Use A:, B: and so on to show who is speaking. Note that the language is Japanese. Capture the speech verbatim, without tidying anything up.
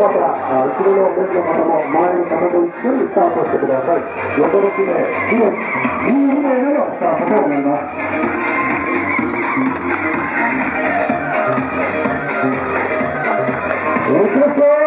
A: また後ろの列の方も前の方と一緒にスタートしてください。横ろくめい、にめい、にめいでのスタートとなります。いってらっしゃい。